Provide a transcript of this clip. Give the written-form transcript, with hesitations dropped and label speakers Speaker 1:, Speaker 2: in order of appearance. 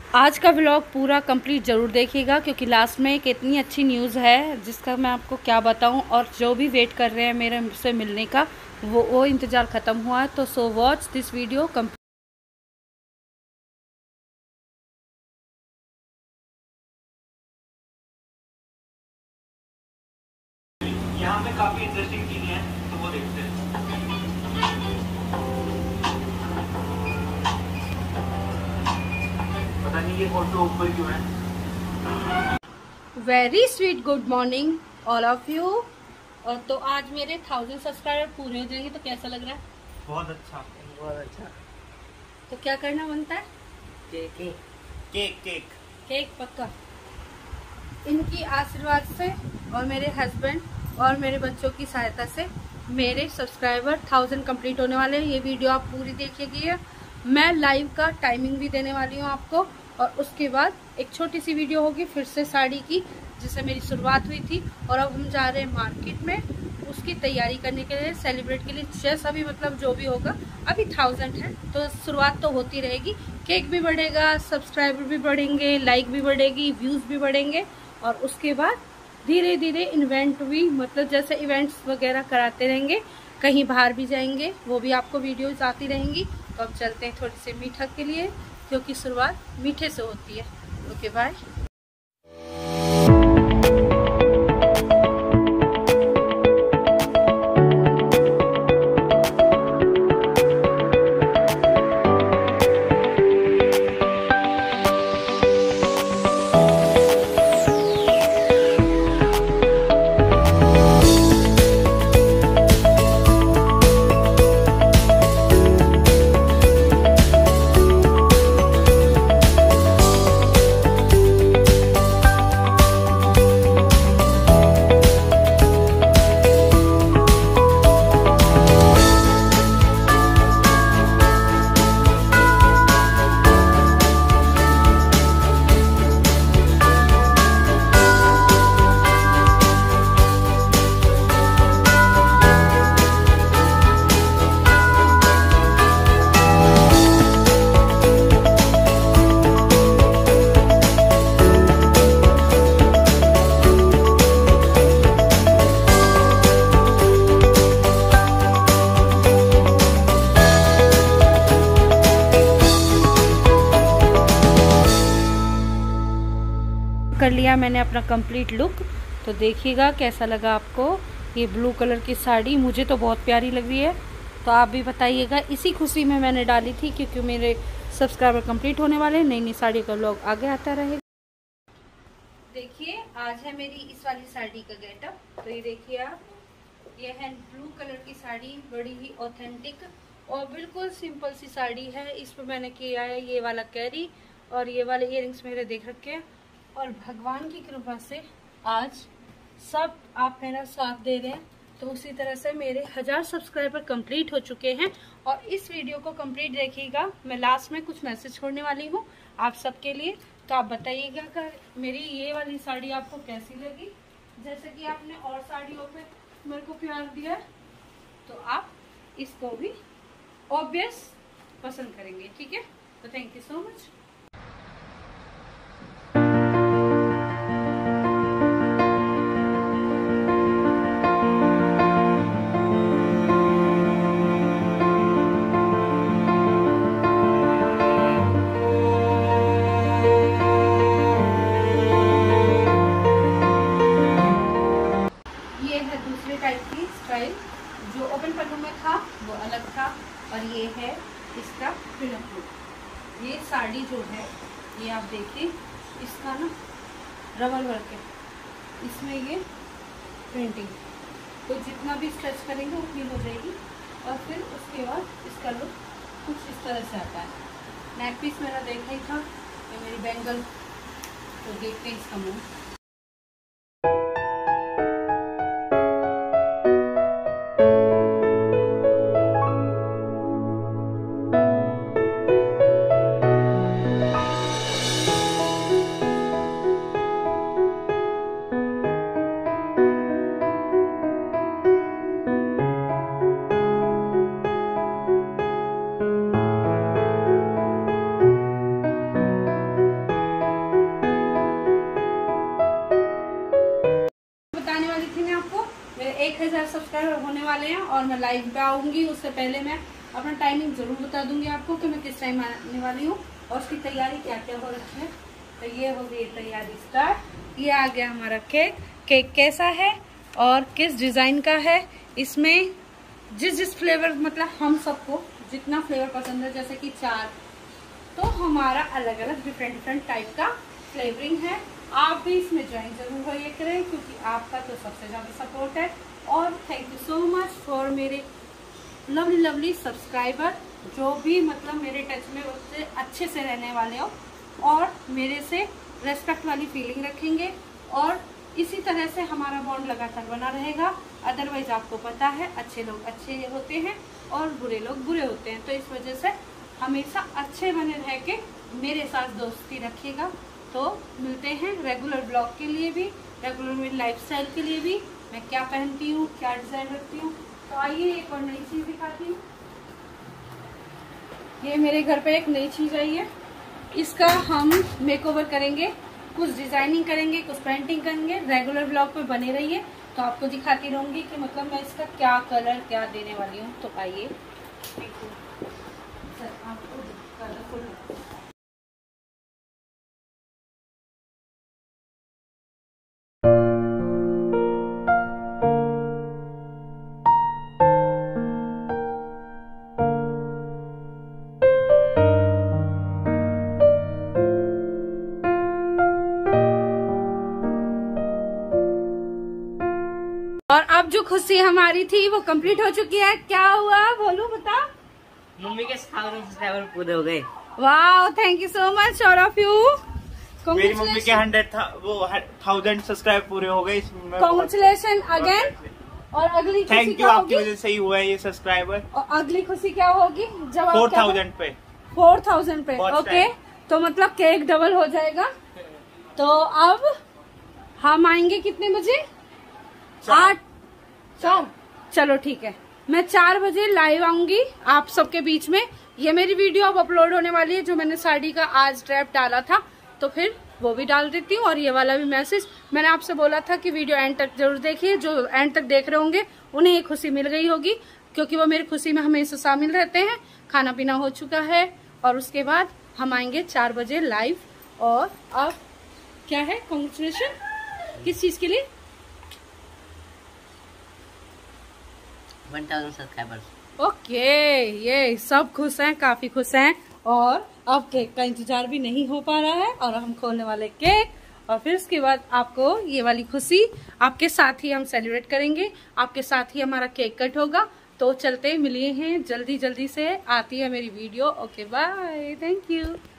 Speaker 1: आज का व्लॉग पूरा कंप्लीट ज़रूर देखिएगा क्योंकि लास्ट में एक इतनी अच्छी न्यूज़ है जिसका मैं आपको क्या बताऊं। और जो भी वेट कर रहे हैं मेरे से मिलने का वो इंतज़ार ख़त्म हुआ है। तो so watch this video complete.
Speaker 2: यहाँ पे काफी इंटरेस्टिंग चीजें हैं तो वो देखते हैं। पता नहीं ये फोटो ऊपर क्यों है।
Speaker 1: Very sweet good morning all of you. और तो आज मेरे 1000 सब्सक्राइबर पूरे हो जाएंगे तो कैसा लग रहा है?
Speaker 2: बहुत अच्छा, बहुत अच्छा।
Speaker 1: तो क्या करना बनता है?
Speaker 2: केक केक केक
Speaker 1: केक पक्का। इनकी आशीर्वाद से और मेरे हस्बैंड और मेरे बच्चों की सहायता से मेरे सब्सक्राइबर 1000 कंप्लीट होने वाले हैं। ये वीडियो आप पूरी देखिएगा। मैं लाइव का टाइमिंग भी देने वाली हूँ आपको। और उसके बाद एक छोटी सी वीडियो होगी फिर से साड़ी की, जिससे मेरी शुरुआत हुई थी। और अब हम जा रहे हैं मार्केट में उसकी तैयारी करने के लिए, सेलिब्रेट के लिए। जैसा भी मतलब जो भी होगा, अभी 1000 है तो शुरुआत तो होती रहेगी। केक भी बढ़ेगा, सब्सक्राइबर भी बढ़ेंगे, लाइक भी बढ़ेगी, व्यूज़ भी बढ़ेंगे। और उसके बाद धीरे धीरे इवेंट भी, मतलब जैसे इवेंट्स वगैरह कराते रहेंगे, कहीं बाहर भी जाएंगे, वो भी आपको वीडियोस आती रहेंगी। तो अब चलते हैं थोड़ी सी मीठा के लिए, क्योंकि शुरुआत मीठे से होती है। Okay bye. कर लिया मैंने अपना कंप्लीट लुक। तो देखिएगा कैसा लगा आपको। ये ब्लू कलर की साड़ी मुझे तो बहुत प्यारी लग रही है। तो आप भी बताइएगा। इसी खुशी में मैंने डाली थी क्योंकि मेरे सब्सक्राइबर कंप्लीट होने वाले हैं। नई नई साड़ी का व्लॉग आगे आता रहेगा। देखिए आज है मेरी इस वाली साड़ी का गेटअप। तो ये देखिए आप, ये है ब्लू कलर की साड़ी, बड़ी ही ऑथेंटिक और बिल्कुल सिंपल सी साड़ी है। इस पर मैंने किया है ये वाला कैरी और ये वाले इयररिंग्स मेरे देख रखे हैं। और भगवान की कृपा से आज सब आप मेरा साथ दे रहे हैं। तो उसी तरह से मेरे 1000 सब्सक्राइबर कंप्लीट हो चुके हैं। और इस वीडियो को कंप्लीट देखिएगा। मैं लास्ट में कुछ मैसेज छोड़ने वाली हूँ आप सबके लिए। तो आप बताइएगा कि मेरी ये वाली साड़ी आपको कैसी लगी। जैसे कि आपने और साड़ियों पे मेरे को प्यार दिया, तो आप इसको भी ऑब्वियस पसंद करेंगे। ठीक है, तो thank you so much. Style जो ओपन पल्लू में था वो अलग था। और ये है इसका पिनअप लुक। ये साड़ी जो है ये आप देखिए, इसका ना रबर वर्क है, इसमें ये प्रिंटिंग। तो जितना भी स्ट्रेच करेंगे उतनी हो जाएगी। और फिर उसके बाद इसका लुक कुछ इस तरह से आता है। नेक पीस मेरा देखा ही था, ये मेरी बैंगल। तो देखते हैं इसका मुँह। रहे हैं और मैं लाइव पे आऊंगी। उससे पहले मैं अपना टाइमिंग जरूर बता दूंगी आपको कि मैं किस टाइम आने वाली हूँ और उसकी तैयारी क्या क्या हो रखी है। तो ये हो गई तैयारी स्टार्ट। ये आ गया हमारा केक। केक कैसा है और किस डिज़ाइन का है, इसमें जिस फ्लेवर मतलब हम सबको जितना फ्लेवर पसंद है, जैसे कि 4, तो हमारा अलग अलग डिफरेंट टाइप का फ्लेवरिंग है। आप भी इसमें ज्वाइन जरूर हो ये करें क्योंकि आपका तो सबसे ज़्यादा सपोर्ट है। और thank you so much for मेरे लवली सब्सक्राइबर जो भी मतलब मेरे टच में उससे अच्छे से रहने वाले हो और मेरे से रेस्पेक्ट वाली फीलिंग रखेंगे और इसी तरह से हमारा बॉन्ड लगातार बना रहेगा। अदरवाइज आपको पता है अच्छे लोग अच्छे होते हैं और बुरे लोग बुरे होते हैं, तो इस वजह से हमेशा अच्छे बने रह के मेरे साथ दोस्ती रखिएगा। तो मिलते हैं रेगुलर ब्लॉग के लिए भी, रेगुलर मेरी लाइफस्टाइल के लिए भी, मैं क्या पहनती हूँ, क्या डिज़ाइन रखती हूँ। तो आइए एक और नई चीज़ दिखाती हूँ। ये मेरे घर पे एक नई चीज़ आई है, इसका हम मेकओवर करेंगे, कुछ डिजाइनिंग करेंगे, कुछ पेंटिंग करेंगे। रेगुलर ब्लॉग पे बने रहिए तो आपको दिखाती रहूंगी कि मतलब मैं इसका क्या कलर क्या देने वाली हूँ। तो आइए आपको कलरफुल और अब जो खुशी हमारी थी वो कंप्लीट हो चुकी है। क्या हुआ बोलू बता।
Speaker 2: मम्मी के 1000 सब्सक्राइबर पूरे हो गए।
Speaker 1: Wow thank you so much all of you.
Speaker 2: मेरी मम्मी के 1000 सब्सक्राइब पूरे हो गए।
Speaker 1: Congratulation again. और अगली खुशी
Speaker 2: थैंक यू, आपकी वजह से ही हुआ है ये सब्सक्राइबर।
Speaker 1: और अगली खुशी क्या होगी जब
Speaker 2: 4000 पे
Speaker 1: 4000 पे ओके, तो मतलब केक डबल हो जाएगा। तो अब हम आएंगे कितने बजे? 8 चलो ठीक है, मैं 4 बजे लाइव आऊंगी आप सबके बीच में। ये मेरी वीडियो अब अपलोड होने वाली है जो मैंने साड़ी का आज ड्रेप डाला था, तो फिर वो भी डाल देती हूँ। और ये वाला भी मैसेज मैंने आपसे बोला था कि वीडियो एंड तक जरूर देखिए। जो एंड तक देख रहे होंगे उन्हें ये खुशी मिल गई होगी क्योंकि वो मेरी खुशी में हमेशा शामिल रहते हैं। खाना पीना हो चुका है और उसके बाद हम आएंगे 4 बजे लाइव। और अब क्या है कांग्रेचुलेशन किस चीज के लिए?
Speaker 2: 1000 सब्सक्राइबर्स।
Speaker 1: ओके ये सब खुश हैं, काफी खुश हैं। और अब केक का इंतजार भी नहीं हो पा रहा है और हम खोलने वाले केक और फिर उसके बाद आपको ये वाली खुशी आपके साथ ही हम सेलिब्रेट करेंगे, आपके साथ ही हमारा केक कट होगा। तो चलते मिलिए हैं जल्दी से, आती है मेरी video. Okay bye, thank you.